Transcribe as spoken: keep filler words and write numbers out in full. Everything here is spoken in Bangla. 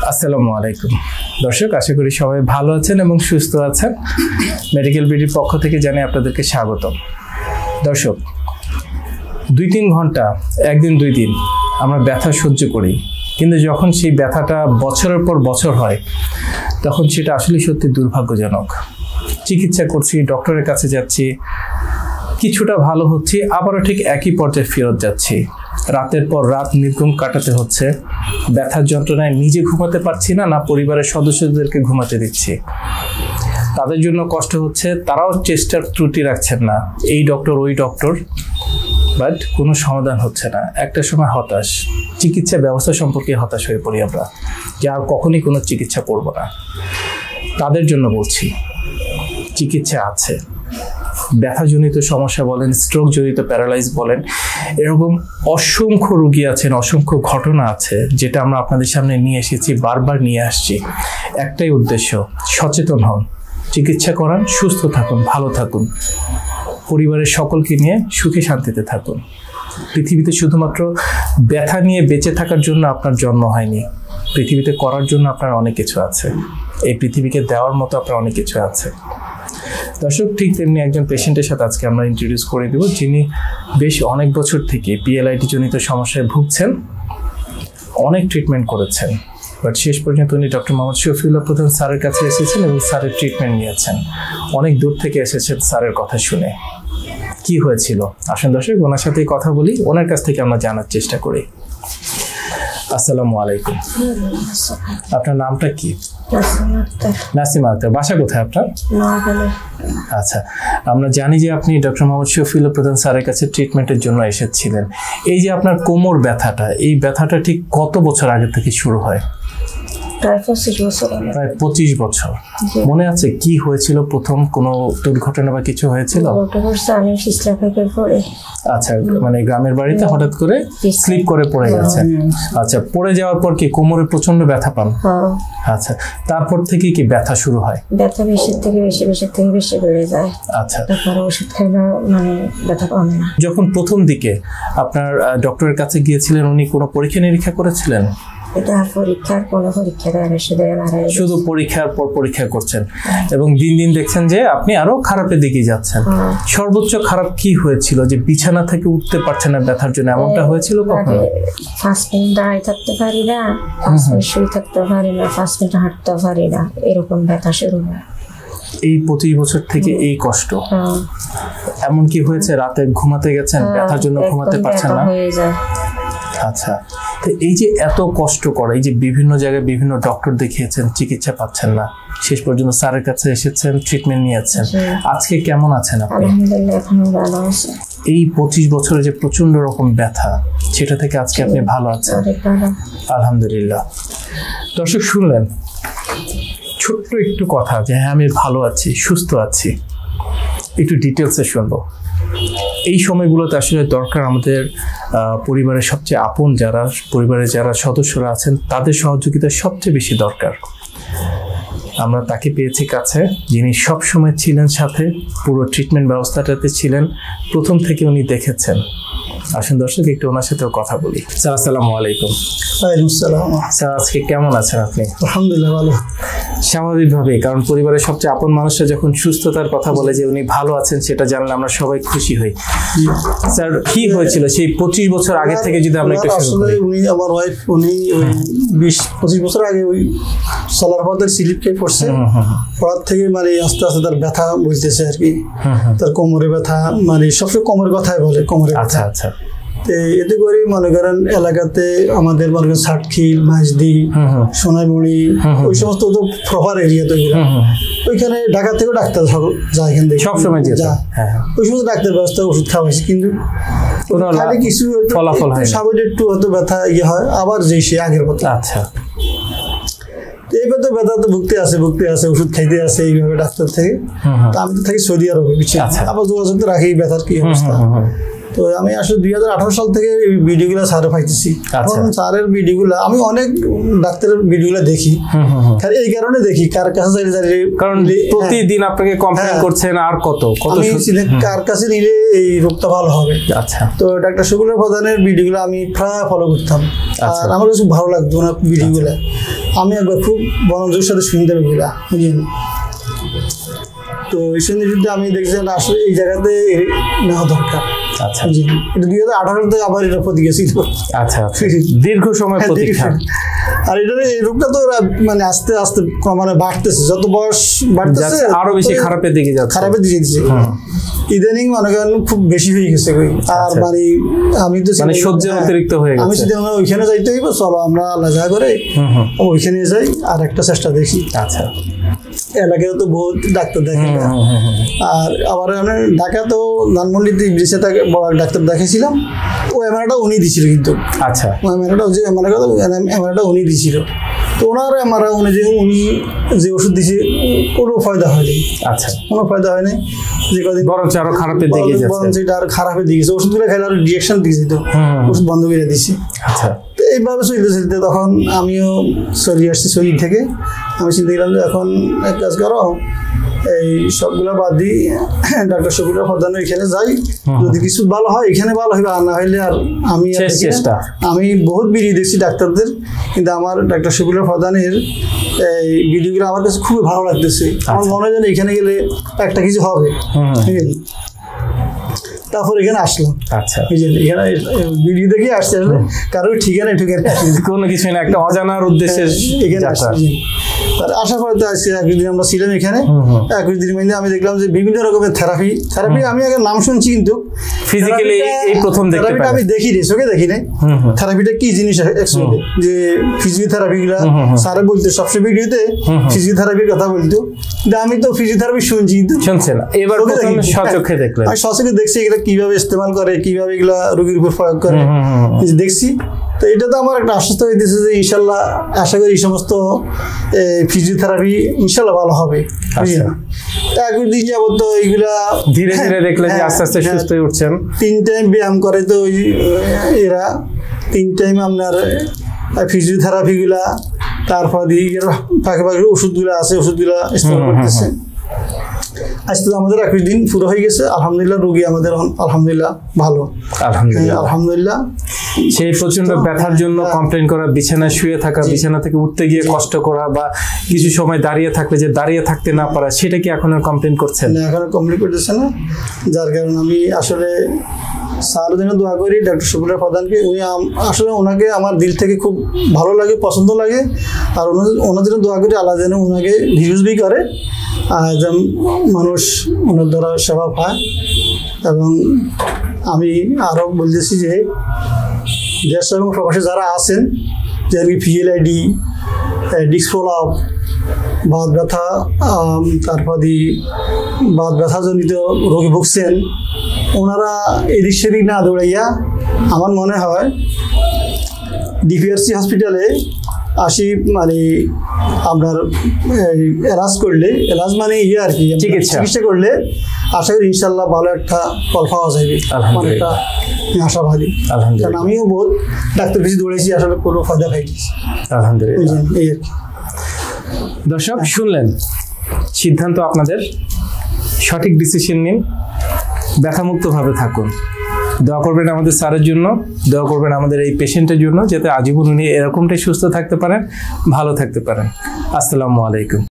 আসসালামু আলাইকুম দর্শক, আশা করি সবাই ভালো আছেন এবং সুস্থ আছেন। মেডিকেল বিডির পক্ষ থেকে জানাই আপনাদেরকে স্বাগতম। দর্শক, দুই তিন ঘন্টা একদিন দুই দিন আমরা ব্যথা সহ্য করি, কিন্তু যখন সেই ব্যথাটা বছরের পর বছর হয় তখন সেটা আসলে সত্যি দুর্ভাগ্যজনক। চিকিৎসা করছি, ডক্টরের কাছে যাচ্ছি, কিছুটা ভালো হচ্ছে, আবারও ঠিক একই পর্যায়ে ফেরত যাচ্ছি। রাতের পর রাত নির্ঘুম কাটাতে হচ্ছে, ব্যথার যন্ত্রণায় নিজে ঘুমাতে পারছি না, না পরিবারের সদস্যদেরকে ঘুমাতে দিচ্ছি। তাদের জন্য কষ্ট হচ্ছে, তারাও চেষ্টার ত্রুটি রাখছেন না, এই ডক্টর ওই ডক্টর, বাট কোনো সমাধান হচ্ছে না। একটা সময় হতাশ, চিকিৎসা ব্যবস্থা সম্পর্কে হতাশ হয়ে পড়ি আমরা, যে আর কখনই কোনো চিকিৎসা করব না। তাদের জন্য বলছি, চিকিৎসা আছে। ব্যথাজনিত সমস্যা বলেন, স্ট্রোক জনিত প্যারালাইজ বলেন, এরকম অসংখ্য রোগী আছেন, অসংখ্য ঘটনা আছে যেটা আমরা আপনাদের সামনে নিয়ে এসেছি, বারবার নিয়ে আসছি। একটাই উদ্দেশ্য, সচেতন হন, চিকিৎসা করান, সুস্থ থাকুন, ভালো থাকুন, পরিবারের সকলকে নিয়ে সুখে শান্তিতে থাকুন। পৃথিবীতে শুধুমাত্র ব্যথা নিয়ে বেঁচে থাকার জন্য আপনার জন্ম হয়নি, পৃথিবীতে করার জন্য আপনার অনেক কিছু আছে, এই পৃথিবীকে দেওয়ার মতো আপনার অনেক কিছু আছে। দর্শক, ঠিক তেমনি একজন পেশেন্টের সাথে আজকে আমরা ইন্ট্রোডিউস করে দেব, যিনি বেশ অনেক বছর থেকে পিএলআইডি জনিত সমস্যায় ভুগছেন, অনেক ট্রিটমেন্ট করেছেন, বাট শেষ পর্যন্ত উনি ডক্টর মোহাম্মদ শফিউল্লাহ প্রধান স্যারের কাছে এসেছেন এবং স্যারের ট্রিটমেন্ট নিয়েছেন। অনেক দূর থেকে এসেছেন স্যারের কথা শুনে। কি হয়েছিল আসেন দর্শক, ওনার সাথেই কথা বলি, ওনার কাছ থেকে আমরা জানার চেষ্টা করি। আসসালামু আলাইকুম, আপনার নামটা কি? নাসিমা আক্তার। বাসা কোথায় আপনার? আচ্ছা, আমরা জানি যে আপনি ডক্টর মোহাম্মদ শফিউল্লাহ প্রধান স্যারের কাছে ট্রিটমেন্টের জন্য এসেছিলেন। এই যে আপনার কোমর ব্যথাটা, এই ব্যথাটা ঠিক কত বছর আগে থেকে শুরু হয়? প্রায় পঁচিশ বছর। প্রায় পঁচিশ বছর। মনে আছে কি হয়েছিল? প্রথম কোনো দুর্ঘটনা বা কিছু হয়েছিল? আচ্ছা, মানে গ্রামের বাড়িতে হঠাৎ করে স্লিপ করে পড়ে গেছে। আচ্ছা, পড়ে যাওয়ার পর কি কোমরে প্রচন্ড ব্যথা পান? আচ্ছা, তারপর থেকে কি ব্যথা শুরু হয়? ব্যথা বেশি থেকে বেশি বেশি থেকে বেশি বেড়ে যায়। আচ্ছা, তারপরে ওষুধ খাইলে মানে ব্যথা কমে না। যখন প্রথম দিকে আপনার ডক্টরের কাছে গিয়েছিলেন, উনি কোনো পরীক্ষা নিরীক্ষা করেছিলেন? শুধু পরীক্ষার পর পরীক্ষা করছেন এবং দিন দিন দেখছেন যে আপনি আরো খারাপের দিকে যাচ্ছেন। সর্বোচ্চ খারাপ কি হয়েছিল? যে বিছানা থেকে উঠতে পারছেন না ব্যথার জন্য, এমনটা হয়েছিল কখনো? পাঁচ মিনিট দাঁড়িয়ে থাকতে পারি না, পাঁচ মিনিট শুয়ে থাকতে পারি না, পাঁচ মিনিট হাঁটতে পারি না, এরকম ব্যথা শুরু হয়। এই পঁচিশ বছর থেকে এই কষ্ট। এমন কি হয়েছে রাতে ঘুমাতে গেছেন, ব্যথার জন্য ঘুমাতে পারছেন না? আচ্ছা, তো এই যে এত কষ্ট করে, এই যে বিভিন্ন জায়গায় বিভিন্ন ডক্টর দেখিয়েছেন, চিকিৎসা পাচ্ছেন না, শেষ পর্যন্ত স্যারের কাছে এসেছেন, ট্রিটমেন্ট নিয়েছেন, আজকে কেমন আছেন আপনি? এই পঁচিশ বছরে যে প্রচন্ড রকম ব্যথা, সেটা থেকে আজকে আপনি ভালো আছেন? আলহামদুলিল্লাহ। দর্শক শুনলেন ছোট্ট একটু কথা, যে হ্যাঁ আমি ভালো আছি, সুস্থ আছি। একটু ডিটেলসে শুনবো। এই সময়গুলোতে আসলে দরকার আমাদের পরিবারের সবচেয়ে আপন যারা, পরিবারের যারা সদস্যরা আছেন, তাদের সহযোগিতা সবচেয়ে বেশি দরকার। আমরা তাকে পেয়েছি কাছে, যিনি সব সময় ছিলেন সাথে, পুরো ট্রিটমেন্ট ব্যবস্থাটাতে ছিলেন, প্রথম থেকে উনি দেখেছেন। আসুন দর্শক, একটু ওনার সাথেও কথা বলি। স্যার আসসালামু আলাইকুম। ওয়ালাইকুম আসসালাম। স্যার আজকে কেমন আছেন আপনি? আলহামদুলিল্লাহ ভালো। স্বাভাবিকভাবে, কারণ পরিবারের সবচেয়ে আপন মানুষরা যখন সুস্থতার কথা বলে যে উনি ভালো আছেন, সেটা জানলে আমরা সবাই খুশি হই। স্যার কি হয়েছিল সেই পঁচিশ বছর আগে থেকে যদি আমরা একটু শুরু করি? উনি আমার ওয়াইফ, উনি বিশ পঁচিশ বছর আগে ওই সোলার পথে স্লিপ খেয়ে পড়ছে। পড়ার থেকে মানে আস্তে আস্তে তার ব্যথা বুঝতেছে আর কি, তার কোমরে ব্যথা, মানে সবসময় কোমরের কথাই বলে, কোমরে। আচ্ছা আচ্ছা। এতে করে মনে করেন এলাকাতে আমাদের মনে করেন ষাটখিল, মাঝদি, সোনাইমুড়ি, ওই সমস্ত প্রপার এরিয়া তো ওইখানে ঢাকা থেকেও ডাক্তার যায়, এখান থেকে সবসময় যায়, ওই সমস্ত ডাক্তার ব্যবস্থা ওষুধ খাওয়াইছে, কিন্তু কিছু ফলাফল হয়, সামনে একটু হয়তো ব্যথা ইয়ে হয়, আবার যে সে আগের কথা। আচ্ছা, এইবার তো ব্যথা তো ভুগতে আছে ভুগতে আছে ওষুধ খাইতে আছে এইভাবে ডাক্তার থেকে। আমি তো থাকি সৌদি আরবে, আবার যোগাযোগ তো রাখি ব্যথার কি অবস্থা। তো আমি আসলে দুই হাজার আঠারো সাল থেকে ভিডিওগুলো স্যারে পাইতেছি। স্যারের ভিডিওগুলো আমি অনেক ডাক্তারের ভিডিওগুলো দেখি, এই কারণে দেখি কার কাছে, কারণ প্রতিদিন আপনাকে কমপ্লেইন করছেন আর কত কত কার কাছে নিলে এই রোগটা ভালো হবে। আচ্ছা, তো ডাক্তার শফিউল্লাহ প্রধানের ভিডিওগুলো আমি প্রায় ফলো করতাম, আর আমার কাছে ভালো লাগতো ওনার ভিডিওগুলো। আমি একবার খুব মনোযোগের সাথে শুনতে পেলাম, বুঝলেন। তো এই সন্ধিটা আমি দেখছি আসলে এই জায়গাতে নেওয়া দরকার। আচ্ছা, জি, এটা দুই হাজার আঠারোতে আবার এটা প্রতিক্রিয়া ছিল। আচ্ছা, দীর্ঘ সময় প্রতীক্ষা। আর এটা এই রোগটা তো মানে আস্তে আস্তে মানে বাড়তেছে, যত বয়স বাড়তেছে আরো বেশি খারাপের দিকে যাচ্ছে, খারাপের দিকে যাচ্ছে। ইদানিং মনে করেন খুব বেশি হয়ে গেছে। আর মানে আমি তো মানে সহ্যের অতিরিক্ত হয়ে গেছে। আমি যদি আমরা ওইখানে যাইতে হইব, চলো আমরা আল্লাহ যা করে ওইখানে যাই আর একটা চেষ্টা দেখি। আচ্ছা, এলাকায় তো বহুত ডাক্তার দেখে। আর আবার ঢাকা তো ধানমন্ডিতে ব্রিজে তাকে ডাক্তার দেখাইছিলাম, ও এমআরআইটা উনি দিছিল কিন্তু। আচ্ছা, ও এমআরআইটা যে এমআরআইটা এমআরআইটা উনি দিছিল। তো ওনার এমআরআই অনুযায়ী উনি যে ওষুধ দিছে কোনো ফায়দা হয়নি। আচ্ছা, কোনো ফায়দা হয়নি, যে কদিন বরঞ্চ আরো খারাপের দিকে যাচ্ছে, বরঞ্চ এটা আর খারাপের দিকে গেছে। ওষুধগুলো খাইলে আরো রিঅ্যাকশন দিয়েছে, তো ওষুধ বন্ধ করে দিছে। আচ্ছা, তো এইভাবে চলতে চলতে তখন আমিও চলে আসছি শরীর থেকে। আমি চিন্তা করলাম যে এখন এক কাজ করো, এই সবগুলো বাদ দিই, ডাক্তার শফিউল্লাহ প্রধানের এখানে যাই, যদি কিছু ভালো হয় এখানে ভালো হবে, আর না হইলে আর আমি চেষ্টা। আমি বহুত ভিডিও দেখছি ডাক্তারদের, কিন্তু আমার ডাক্তার শফিউল্লাহ প্রধানের এই ভিডিওগুলো আমার কাছে খুবই ভালো লাগতেছে। আমার মনে হয় যেন এখানে গেলে একটা কিছু হবে। তারপর এখানে আসলাম। আচ্ছা, এখানে ভিডিও দেখে আসছে, আসলে কারোর ঠিকানা ঠিকানা কোনো কিছু না, একটা অজানার উদ্দেশ্যে এখানে আসা। আসার পরে তো আসছি, একুশ দিন আমরা ছিলাম এখানে। একুশ দিনের মধ্যে আমি দেখলাম যে বিভিন্ন রকমের থেরাপি থেরাপি আমি আগে নাম শুনছি, কিন্তু ফিজিক্যালি এই প্রথম দেখতে পাই, আমি দেখি নি, চোখে দেখি নাই থেরাপিটা কি জিনিস অ্যাকচুয়ালি। যে ফিজিওথেরাপি গুলা স্যারে বলতো সবসময় ভিডিওতে ফিজিওথেরাপির কথা বলতো, কিন্তু আমি তো ফিজিওথেরাপি শুনছি কিন্তু শুনছে না। এবার সচক্ষে দেখলেন? আমি সচক্ষে দেখছি এগুলা কিভাবে ইস্তেমাল করে, কিভাবে এগুলা রোগীর উপর প্রয়োগ করে দেখছি। তো এটা তো আমার একটা আশ্বস্ত হইতেছে যে ইনশাল্লাহ আশা করি এই সমস্ত ফিজিওথেরাপি ইনশাল্লাহ ভালো হবে। একুশ দিন যাবত তো এইগুলা ধীরে ধীরে দেখলেন যে আস্তে আস্তে সুস্থ হয়ে উঠছেন। তিন টাইম ব্যায়াম করে তো এরা, তিন টাইম আপনার ফিজিওথেরাপি গুলা, তারপর ফাঁকে ফাঁকে ওষুধগুলো আছে, ওষুধগুলা ইস্তেমাল করতেছে। আজ তো আমাদের একুশ দিন পুরো হয়ে গেছে, আলহামদুলিল্লাহ। রোগী আমাদের আলহামদুলিল্লাহ ভালো, আলহামদুলিল্লাহ আলহামদুলিল্লাহ। সেই প্রচন্ড ব্যথার জন্য কমপ্লেন করা, বিছানায় শুয়ে থাকা, বিছানা থেকে উঠতে গিয়ে কষ্ট করা, বা কিছু সময় দাঁড়িয়ে থাকলে যে দাঁড়িয়ে থাকতে না পারা, সেটা কি এখন আর কমপ্লেন করছেন? না, এখন কমপ্লেন করতেছে না। যার কারণে আমি আসলে স্যার জন্য দোয়া করি, ডক্টর শফিউল্লাহ প্রধানকে। উনি আসলে ওনাকে আমার দিল থেকে খুব ভালো লাগে, পছন্দ লাগে। আর ওনার জন্য দোয়া করি আল্লাহ যেন ওনাকে ভিউজ বি করে, আর যেন মানুষ ওনার দ্বারা সেবা পায়। এবং আমি আরও বলতেছি যে দেশ এবং প্রবাসী যারা আছেন, যেমন পিএলআইডি, ডিস্ক ফোলাপ, বাত ব্যথা, তারপর বাত ব্যথাজনিত রোগে ভুগছেন, ওনারা এদিক সেদিক না দৌড়াইয়া আমার মনে হয় ডিপিআরসি হসপিটালে আসি, মানে আপনার এলাজ করলে, এলাজ মানে ইয়ে আর কি চিকিৎসা করলে আশা করি ইনশাল্লাহ ভালো একটা ফল পাওয়া যাবে। আমার একটা আশাবাদী, কারণ আমিও বহুত ডাক্তার বেশি দৌড়েছি, আসলে কোনো ফায়দা পাইনি। আলহামদুলিল্লাহ। এই আর কি। দর্শক শুনলেন, সিদ্ধান্ত আপনাদের, সঠিক ডিসিশন নিন, ব্যথামুক্তভাবে থাকুন। দোয়া করবেন আমাদের স্যারের জন্য, দোয়া করবেন আমাদের এই পেশেন্টের জন্য, যাতে আজীবন উনি এরকমটাই সুস্থ থাকতে পারেন, ভালো থাকতে পারেন। আসসালামু আলাইকুম।